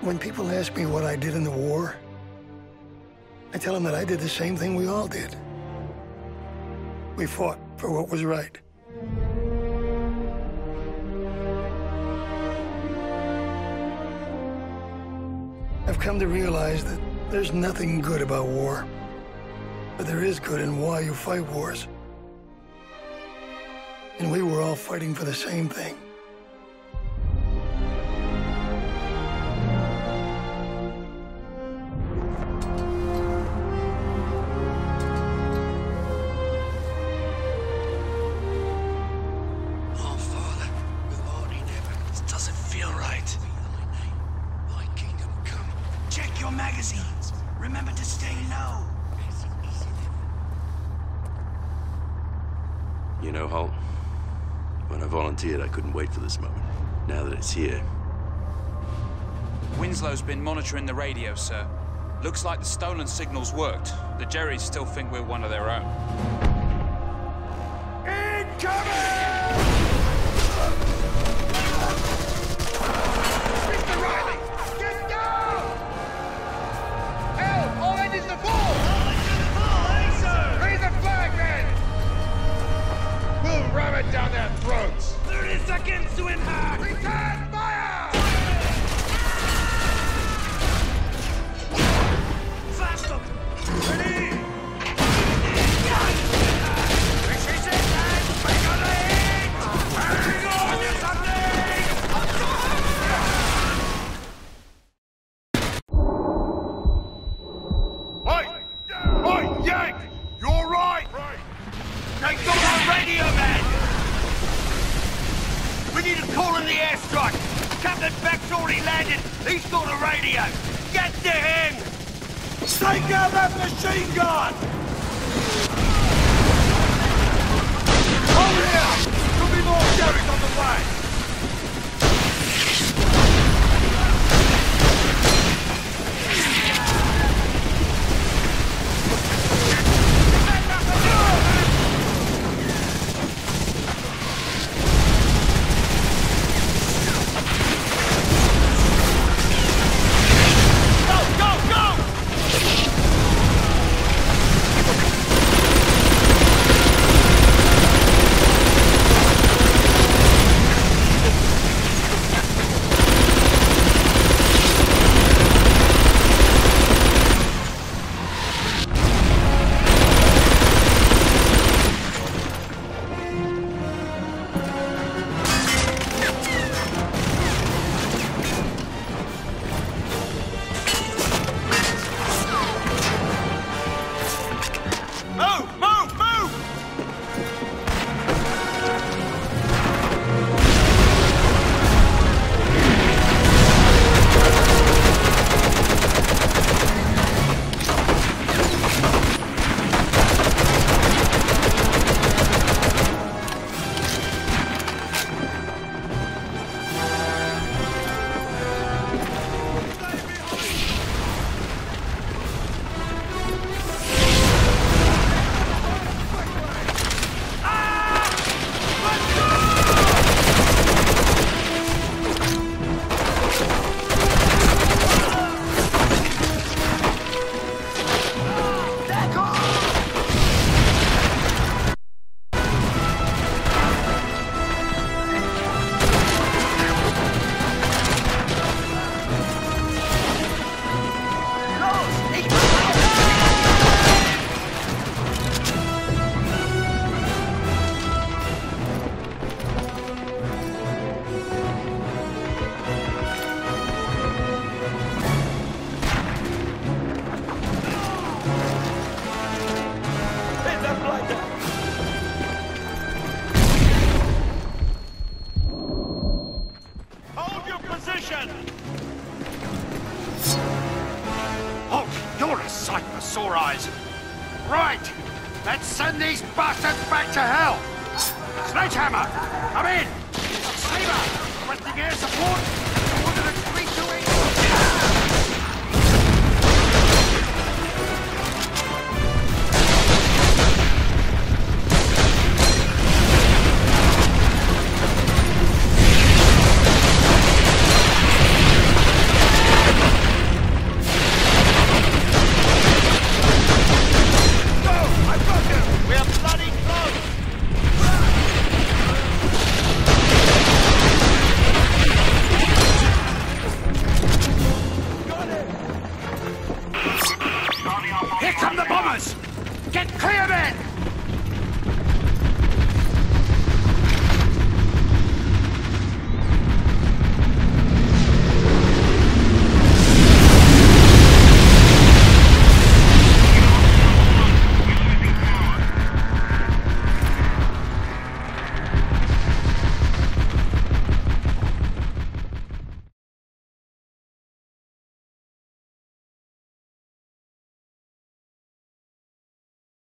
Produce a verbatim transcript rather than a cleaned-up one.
When people ask me what I did in the war, I tell them that I did the same thing we all did. We fought for what was right. I've come to realize that there's nothing good about war, but there is good in why you fight wars. And we were all fighting for the same thing. You know, Holt, when I volunteered, I couldn't wait for this moment. Now that it's here... Winslow's been monitoring the radio, sir. Looks like the stolen signals worked. The Jerrys still think we're one of their own. Incoming! Mister Riley, get down! Help! All engines to full! All engines to full, eh, sir? Raise the flag, men! We'll ram it down their throats! thirty seconds to impact! Return fire! Fast up! Ready! Precision and break on the hit! Hang on, you something! Oi! Oi, Yank! You all right? Right. They got our radio, man! We need a call in the airstrike! Captain Beck's already landed! He's got a radio! Get to him! Take out that machine gun! Hold here! Could be more Jerrys on the way! Sore eyes. Right, let's send these bastards back to hell. Sledgehammer, come in. Saber, requesting air support.